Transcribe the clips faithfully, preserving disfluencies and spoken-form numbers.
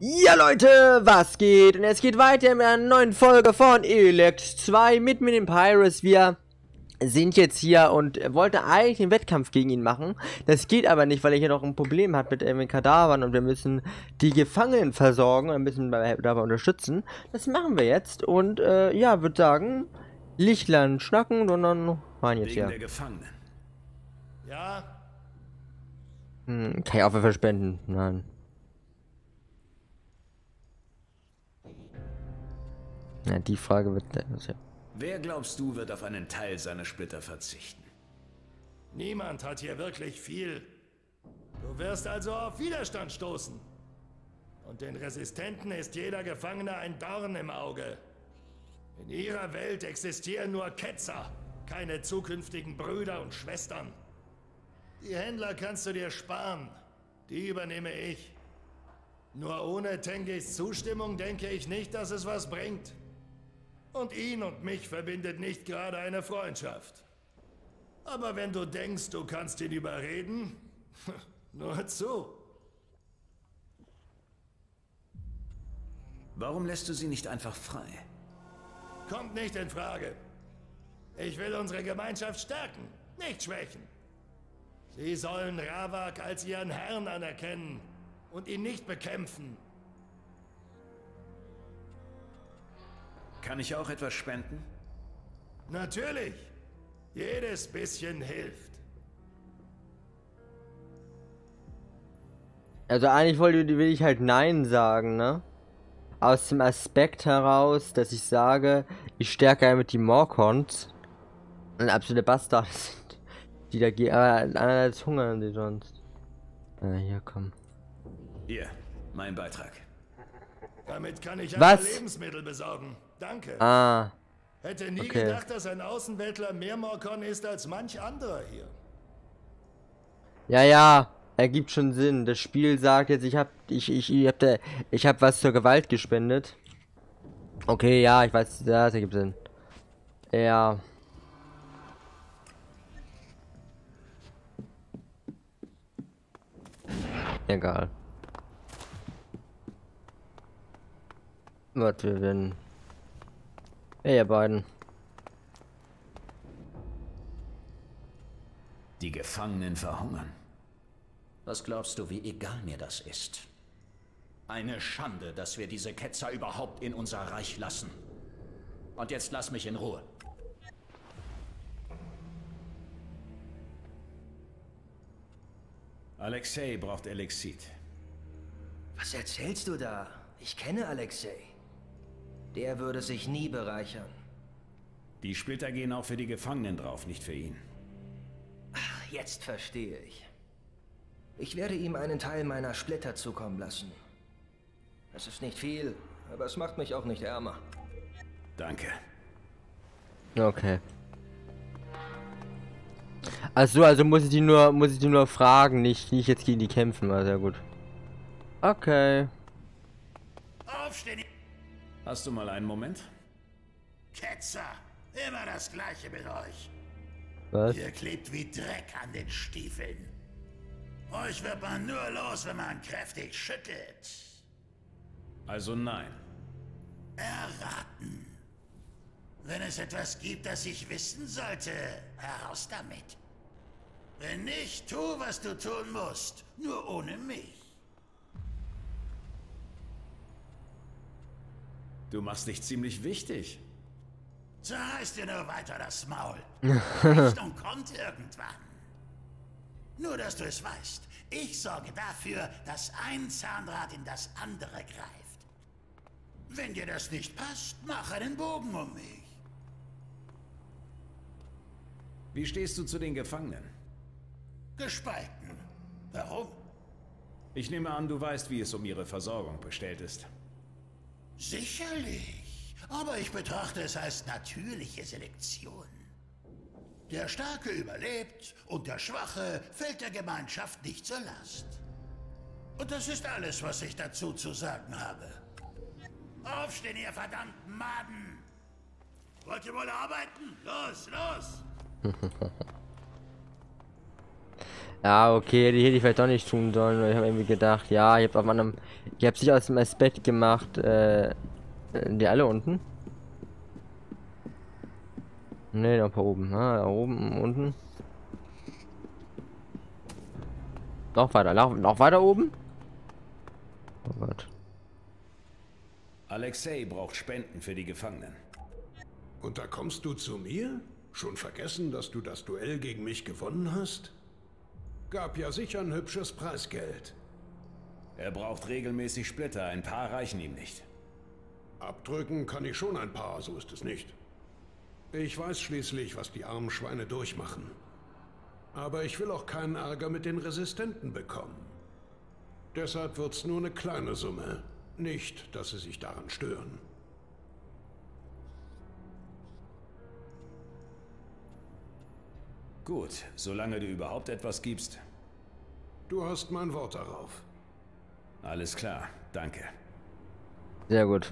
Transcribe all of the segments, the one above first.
Ja Leute, was geht? Und es geht weiter mit einer neuen Folge von Elex zwei mit mir, dem Pyrus. Wir sind jetzt hier und wollten eigentlich einen Wettkampf gegen ihn machen. Das geht aber nicht, weil er hier noch ein Problem hat mit äh, mit Kadavern und wir müssen die Gefangenen versorgen und müssen dabei, dabei unterstützen. Das machen wir jetzt und äh, ja, würde sagen, Lichtlein schnacken und dann rein jetzt hier. Der Gefangenen. Ja? Hm, kann ich auch für spenden? Nein. Ja, die Frage wird... Also, ja. Wer glaubst du, wird auf einen Teil seiner Splitter verzichten? Niemand hat hier wirklich viel. Du wirst also auf Widerstand stoßen. Und den Resistenten ist jeder Gefangene ein Dorn im Auge. In ihrer Welt existieren nur Ketzer, keine zukünftigen Brüder und Schwestern. Die Händler kannst du dir sparen. Die übernehme ich. Nur ohne Tengis Zustimmung denke ich nicht, dass es was bringt. Und ihn und mich verbindet nicht gerade eine Freundschaft. Aber wenn du denkst, du kannst ihn überreden, nur zu. Warum lässt du sie nicht einfach frei? Kommt nicht in Frage. Ich will unsere Gemeinschaft stärken, nicht schwächen. Sie sollen Ravak als ihren Herrn anerkennen und ihn nicht bekämpfen. Kann ich auch etwas spenden? Natürlich. Jedes bisschen hilft. Also eigentlich wollte, will ich halt Nein sagen, ne? Aus dem Aspekt heraus, dass ich sage, ich stärke damit die Morkons und absolute Bastarde sind, die da gehen, aber andererseits hungern sie sonst. Ah, hier, komm. Hier, mein Beitrag. Damit kann ich Was? andere Lebensmittel besorgen. Danke. Ah, Hätte nie okay. gedacht, dass ein Außenweltler mehr Morkon ist als manch anderer hier. Ja, ja, ergibt schon Sinn. Das Spiel sagt jetzt, ich hab, ich, ich, ich hab da, ich hab was zur Gewalt gespendet. Okay, ja, ich weiß, ja, das ergibt Sinn. Ja. Egal. Was wir denn? Hey, ihr beiden. Die Gefangenen verhungern. Was glaubst du, wie egal mir das ist? Eine Schande, dass wir diese Ketzer überhaupt in unser Reich lassen. Und jetzt lass mich in Ruhe. Alexei braucht Elixit. Was erzählst du da? Ich kenne Alexei. Der würde sich nie bereichern. Die Splitter gehen auch für die Gefangenen drauf, nicht für ihn. Ach, jetzt verstehe ich. Ich werde ihm einen Teil meiner Splitter zukommen lassen. Es ist nicht viel, aber es macht mich auch nicht ärmer. Danke. Okay. Also, also muss ich die nur, muss ich die nur fragen, nicht, nicht jetzt gegen die kämpfen, war sehr gut. Okay. Aufstehen, Hast du mal einen Moment? Ketzer! Immer das Gleiche mit euch. Was? Ihr klebt wie Dreck an den Stiefeln. Euch wird man nur los, wenn man kräftig schüttelt. Also nein. Erraten. Wenn es etwas gibt, das ich wissen sollte, heraus damit. Wenn nicht, tu, was du tun musst. Nur ohne mich. Du machst dich ziemlich wichtig. Zerreiß dir nur weiter das Maul. Die Rechnung kommt irgendwann. Nur, dass du es weißt. Ich sorge dafür, dass ein Zahnrad in das andere greift. Wenn dir das nicht passt, mach einen Bogen um mich. Wie stehst du zu den Gefangenen? Gespalten. Warum? Ich nehme an, du weißt, wie es um ihre Versorgung bestellt ist. Sicherlich. Aber ich betrachte es als natürliche Selektion. Der Starke überlebt und der Schwache fällt der Gemeinschaft nicht zur Last. Und das ist alles, was ich dazu zu sagen habe. Aufstehen, ihr verdammten Maden! Wollt ihr wohl arbeiten? Los, los! Ja, okay, die hätte ich vielleicht doch nicht tun sollen. Ich habe irgendwie gedacht, ja, ich habe auf einem, ich habe sich aus dem Bett gemacht. Äh, die alle unten? Ne, noch oben. Ah, da oben, unten. Noch weiter, noch, noch weiter oben? Oh Gott. Alexei braucht Spenden für die Gefangenen. Und da kommst du zu mir? Schon vergessen, dass du das Duell gegen mich gewonnen hast? Gab ja sicher ein hübsches Preisgeld. Er braucht regelmäßig Splitter, ein paar reichen ihm nicht. Abdrücken kann ich schon ein paar, so ist es nicht. Ich weiß schließlich, was die armen Schweine durchmachen. Aber ich will auch keinen Ärger mit den Resistenten bekommen. Deshalb wird's nur eine kleine Summe. Nicht, dass sie sich daran stören. Gut, solange du überhaupt etwas gibst. Du hast mein Wort darauf. Alles klar, danke. Sehr gut.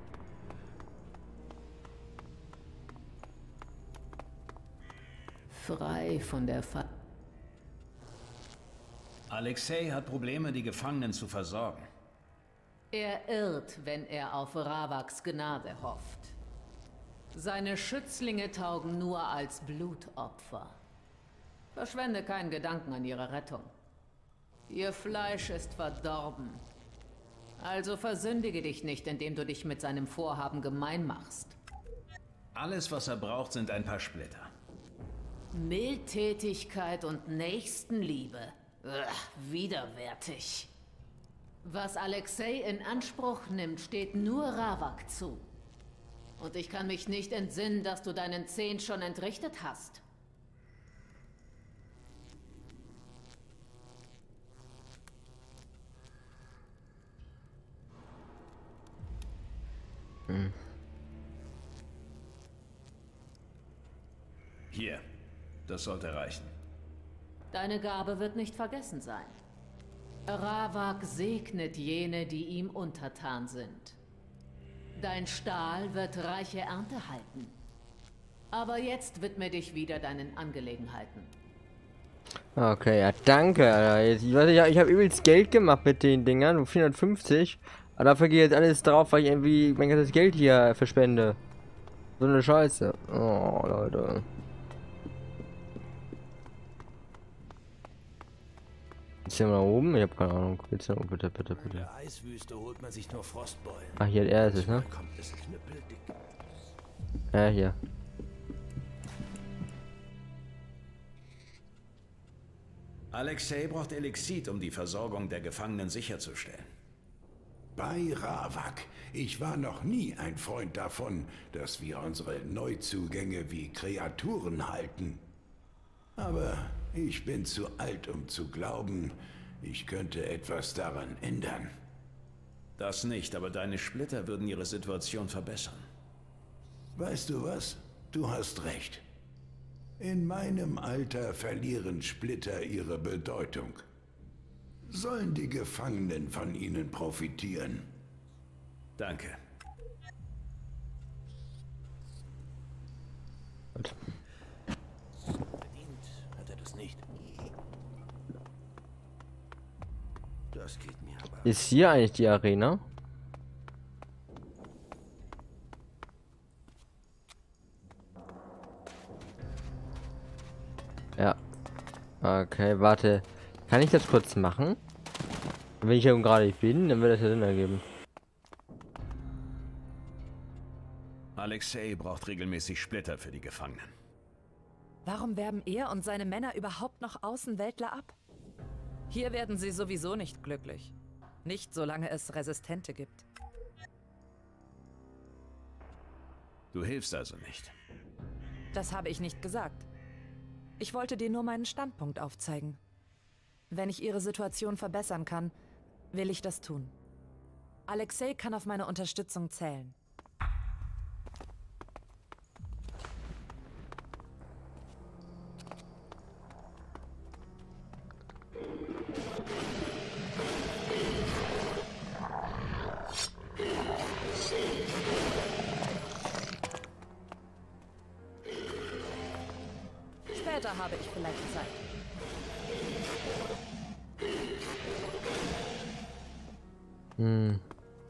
Frei von der Fa... Alexei hat Probleme, die Gefangenen zu versorgen. Er irrt, wenn er auf Ravaks Gnade hofft. Seine Schützlinge taugen nur als Blutopfer. Verschwende keinen Gedanken an ihre Rettung. Ihr Fleisch ist verdorben. Also versündige dich nicht, indem du dich mit seinem Vorhaben gemein machst. Alles, was er braucht, sind ein paar Splitter. Mildtätigkeit und Nächstenliebe. Ugh, widerwärtig. Was Alexei in Anspruch nimmt, steht nur Ravak zu. Und ich kann mich nicht entsinnen, dass du deinen Zehn schon entrichtet hast. Hm. Hier, das sollte reichen. Deine Gabe wird nicht vergessen sein. Ravak segnet jene, die ihm untertan sind. Dein Stahl wird reiche Ernte halten. Aber jetzt widme dich wieder deinen Angelegenheiten. Okay, ja, danke, Alter. Jetzt, ich weiß nicht, ich habe übelst Geld gemacht mit den Dingern, vierhundertfünfzig. Aber dafür geht jetzt alles drauf, weil ich irgendwie mein ganzes Geld hier verspende. So eine Scheiße. Oh, Leute. Jetzt hier mal oben? Ich habe keine Ahnung. Jetzt hier oben, bitte, bitte, bitte. In der Eiswüste holt man sich nur Frostbeulen. Ach, hier, er ist es, ne? Kommt es knüppeldick. Ja, hier. Alexei braucht Elixit, um die Versorgung der Gefangenen sicherzustellen. Bei Ravak. Ich war noch nie ein Freund davon, dass wir unsere Neuzugänge wie Kreaturen halten. Aber ich bin zu alt, um zu glauben, ich könnte etwas daran ändern. Das nicht, aber deine Splitter würden ihre Situation verbessern. Weißt du was? Du hast recht. In meinem Alter verlieren Splitter ihre Bedeutung. Sollen die Gefangenen von ihnen profitieren? Danke. Gut. Verdient hat er das nicht. Das geht mir aber. Ist hier eigentlich die Arena? Ja. Okay, warte. Kann ich das kurz machen? Wenn ich hier gerade bin, dann wird das ja Sinn ergeben. Alexei braucht regelmäßig Splitter für die Gefangenen. Warum werben er und seine Männer überhaupt noch Außenweltler ab? Hier werden sie sowieso nicht glücklich. Nicht solange es Resistente gibt. Du hilfst also nicht. Das habe ich nicht gesagt. Ich wollte dir nur meinen Standpunkt aufzeigen. Wenn ich ihre Situation verbessern kann, will ich das tun. Alexei kann auf meine Unterstützung zählen. Später habe ich vielleicht Zeit. Hm.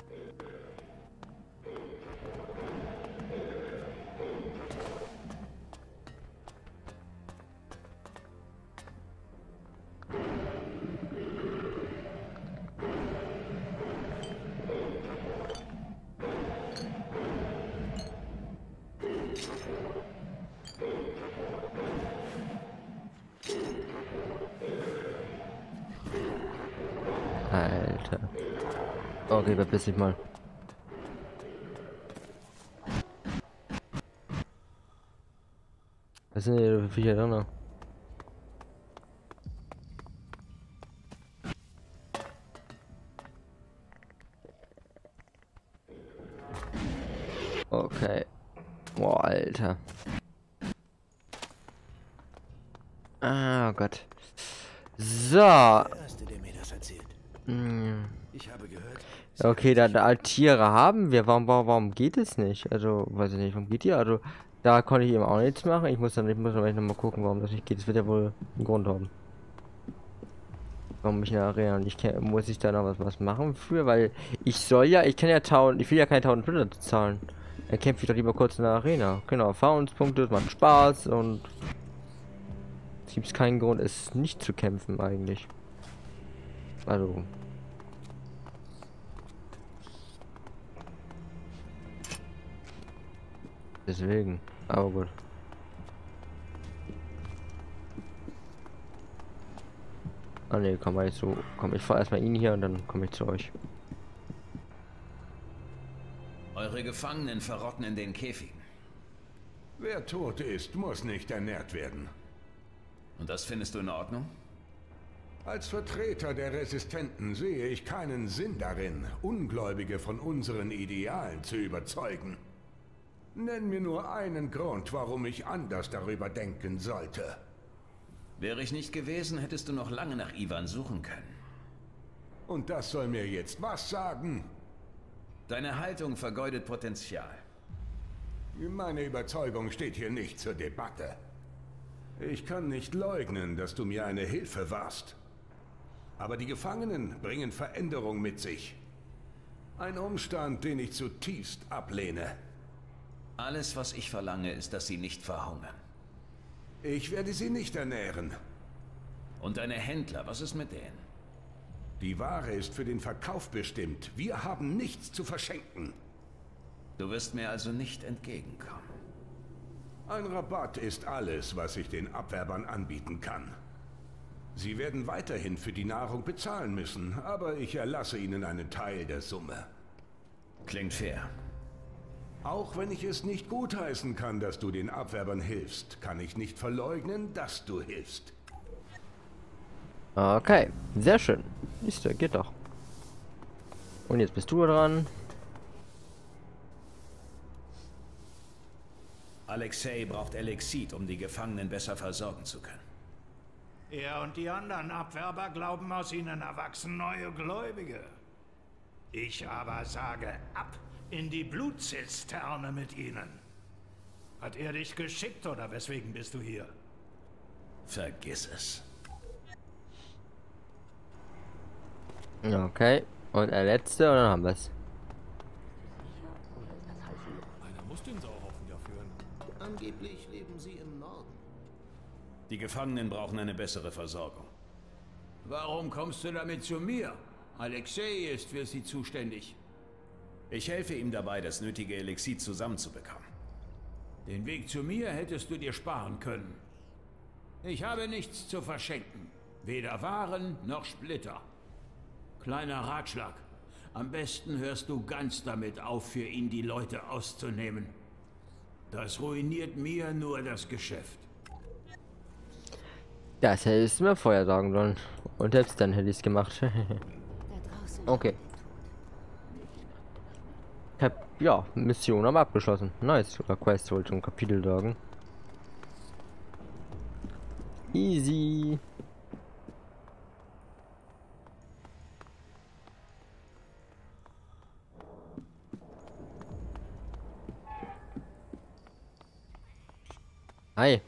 Alter. Okay, verpiss dich mal. Was sind denn für Viecher drin? Okay. Boah, Alter. Ah, oh Gott. So. Der Erste, der mir das erzählt. Hm. Ich habe gehört. Okay, da, da Tiere haben wir. Warum, warum, warum geht es nicht? Also, weiß ich nicht, warum geht die? Also, da konnte ich eben auch nichts machen. Ich muss dann, ich muss aber noch mal gucken, warum das nicht geht. Es wird ja wohl einen Grund haben. Warum ich in der Arena und ich kann, muss ich da noch was, was machen für? Weil ich soll ja, ich kann ja tausend, ich will ja keine tausend Splitter zahlen. Dann kämpfe ich doch lieber kurz in der Arena. Genau, Erfahrungspunkte, es macht Spaß und es gibt keinen Grund, es nicht zu kämpfen eigentlich. Also. Deswegen, aber gut. Ah ne, komm mal so. Komm, ich fahr erstmal ihn hier und dann komme ich zu euch. Eure Gefangenen verrotten in den Käfigen. Wer tot ist, muss nicht ernährt werden. Und das findest du in Ordnung? Als Vertreter der Resistenten sehe ich keinen Sinn darin, Ungläubige von unseren Idealen zu überzeugen. Nenn mir nur einen Grund, warum ich anders darüber denken sollte. Wäre ich nicht gewesen, hättest du noch lange nach Ivan suchen können. Und das soll mir jetzt was sagen? Deine Haltung vergeudet Potenzial. Meine Überzeugung steht hier nicht zur Debatte. Ich kann nicht leugnen, dass du mir eine Hilfe warst. Aber die Gefangenen bringen Veränderung mit sich. Ein Umstand, den ich zutiefst ablehne. Alles, was ich verlange, ist, dass sie nicht verhungern. Ich werde sie nicht ernähren. Und deine Händler, was ist mit denen? Die Ware ist für den Verkauf bestimmt. Wir haben nichts zu verschenken. Du wirst mir also nicht entgegenkommen. Ein Rabatt ist alles, was ich den Abwerbern anbieten kann. Sie werden weiterhin für die Nahrung bezahlen müssen, aber ich erlasse ihnen einen Teil der Summe. Klingt fair. Auch wenn ich es nicht gutheißen kann, dass du den Abwerbern hilfst, kann ich nicht verleugnen, dass du hilfst. Okay, sehr schön. Ist ja, geht doch. Und jetzt bist du dran. Alexei braucht Elexit, um die Gefangenen besser versorgen zu können. Er und die anderen Abwerber glauben, aus ihnen erwachsen neue Gläubige. Ich aber sage ab in die Blutzisterne mit ihnen. Hat er dich geschickt oder weswegen bist du hier? Vergiss es. Okay. Und der letzte, und dann haben wir es. Einer muss den Sauhaufen ja führen. Angeblich leben sie im Norden. Die Gefangenen brauchen eine bessere Versorgung. Warum kommst du damit zu mir? Alexei ist für sie zuständig. Ich helfe ihm dabei, das nötige Elixir zusammenzubekommen. Den Weg zu mir hättest du dir sparen können. Ich habe nichts zu verschenken. Weder Waren noch Splitter. Kleiner Ratschlag. Am besten hörst du ganz damit auf, für ihn die Leute auszunehmen. Das ruiniert mir nur das Geschäft. Das hättest du mir vorher sagen sollen. Und selbst dann hätte ich es gemacht. Okay. Ich hab, ja, Mission aber abgeschlossen. Nice. Oder Quest wollte schon Kapitel sagen. Easy. Hi.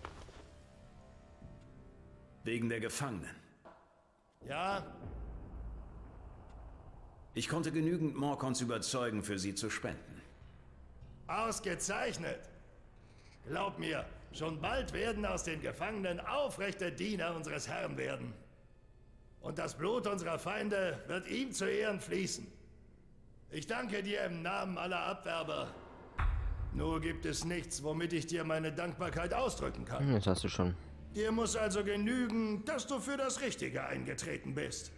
Wegen der Gefangenen. Ja? Ich konnte genügend Morkons überzeugen, für sie zu spenden. Ausgezeichnet! Glaub mir, schon bald werden aus den Gefangenen aufrechte Diener unseres Herrn werden. Und das Blut unserer Feinde wird ihm zu Ehren fließen. Ich danke dir im Namen aller Abwerber. Nur gibt es nichts, womit ich dir meine Dankbarkeit ausdrücken kann. Hm, das hast du schon. Dir muss also genügen, dass du für das Richtige eingetreten bist.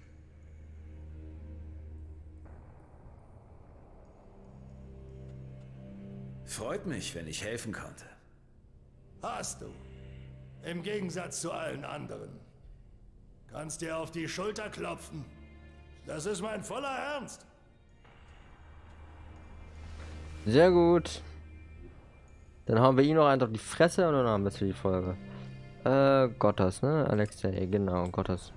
Freut mich, wenn ich helfen konnte. Hast du. Im Gegensatz zu allen anderen. Kannst dir auf die Schulter klopfen. Das ist mein voller Ernst. Sehr gut. Dann hauen wir ihn noch einfach die Fresse und dann haben wir es für die Folge. Äh, Gottes, ne? Alexei, genau, Gottes.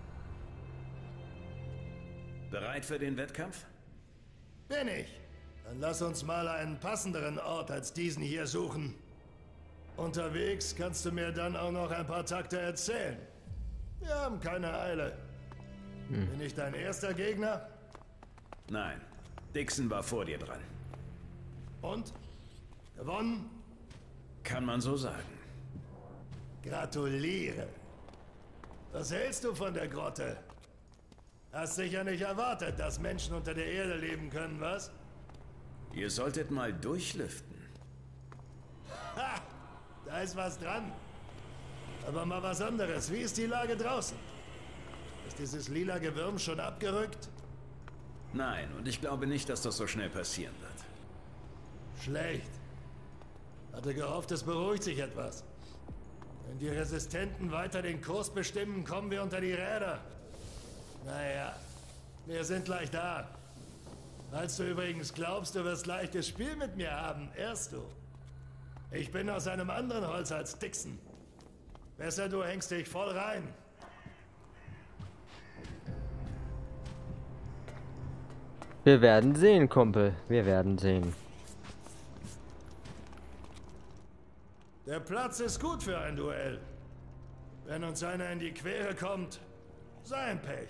Bereit für den Wettkampf? Bin ich. Dann lass uns mal einen passenderen Ort als diesen hier suchen. Unterwegs kannst du mir dann auch noch ein paar Takte erzählen. Wir haben keine Eile. Hm. Bin ich dein erster Gegner? Nein. Dixon war vor dir dran. Und? Gewonnen? Kann man so sagen. Gratuliere. Was hältst du von der Grotte? Hast sicher nicht erwartet, dass Menschen unter der Erde leben können, was? Ihr solltet mal durchlüften. Ha! Da ist was dran. Aber mal was anderes. Wie ist die Lage draußen? Ist dieses lila Gewürm schon abgerückt? Nein, und ich glaube nicht, dass das so schnell passieren wird. Schlecht. Hatte gehofft, es beruhigt sich etwas. Wenn die Resistenten weiter den Kurs bestimmen, kommen wir unter die Räder. Naja, wir sind gleich da. Falls du übrigens glaubst, du wirst leichtes Spiel mit mir haben, irrst du. Ich bin aus einem anderen Holz als Dixon. Besser du hängst dich voll rein. Wir werden sehen, Kumpel. Wir werden sehen. Der Platz ist gut für ein Duell. Wenn uns einer in die Quere kommt, sein Pech.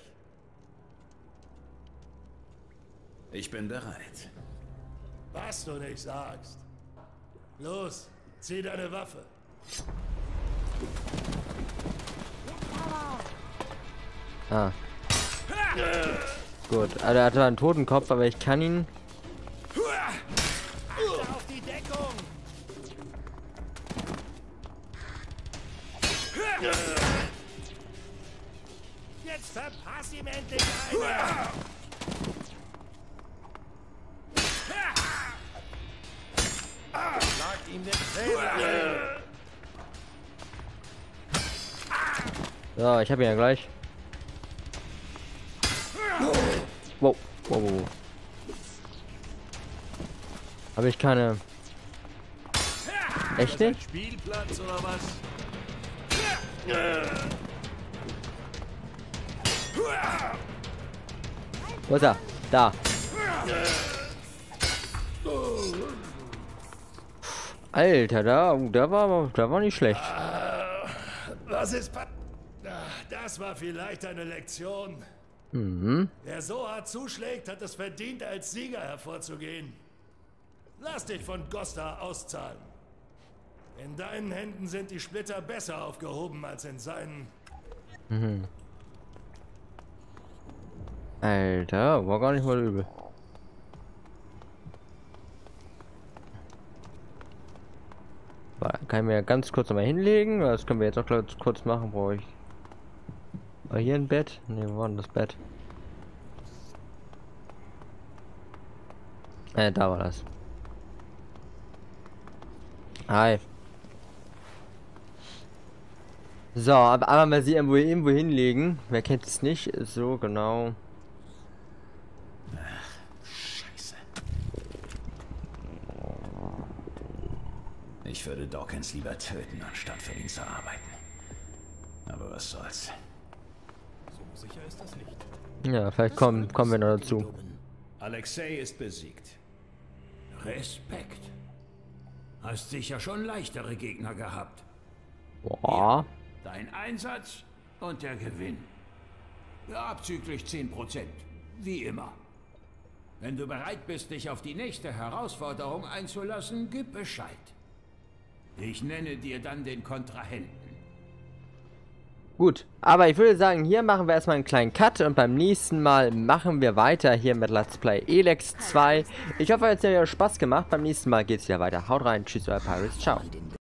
Ich bin bereit. Was du nicht sagst. Los, zieh deine Waffe. Ah. Gut, also er hat einen Totenkopf, aber ich kann ihn... Auf die Deckung! Jetzt verpass ihm endlich einer! Schlag ihm den Zähler! So, ich habe ihn ja gleich. Wow, wow, wow. Habe ich keine... Echt nicht? Spielplatz oder was? Wo ist er? Da. Alter, da, da war, da war nicht schlecht. Was ist pa- Das war vielleicht eine Lektion. Mhm. Wer so hart zuschlägt, hat es verdient, als Sieger hervorzugehen. Lass dich von Gosta auszahlen. In deinen Händen sind die Splitter besser aufgehoben als in seinen. Mhm. Alter, war gar nicht mal übel. Kann ich mir ganz kurz noch mal hinlegen. Das können wir jetzt auch kurz, kurz machen. Brauche ich. War hier ein Bett? Ne, wo war denn das Bett? Äh, da war das. Hi. So, aber, aber mal sie irgendwo, irgendwo hinlegen. Wer kennt es nicht? So, genau. Ach, Scheiße. Ich würde Dawkins lieber töten, anstatt für ihn zu arbeiten. Aber was soll's. So sicher ist das nicht. Ja, vielleicht kommen, kommen wir noch dazu. Alexei ist besiegt. Respekt. Hast sicher schon leichtere Gegner gehabt. Boah. Dein Einsatz und der Gewinn. Ja, abzüglich zehn Prozent. Wie immer. Wenn du bereit bist, dich auf die nächste Herausforderung einzulassen, gib Bescheid. Ich nenne dir dann den Kontrahenten. Gut, aber ich würde sagen, hier machen wir erstmal einen kleinen Cut und beim nächsten Mal machen wir weiter hier mit Let's Play Elex zwei. Ich hoffe, es hat euch Spaß gemacht. Beim nächsten Mal geht es wieder weiter. Haut rein, tschüss, euer Pirates, ciao.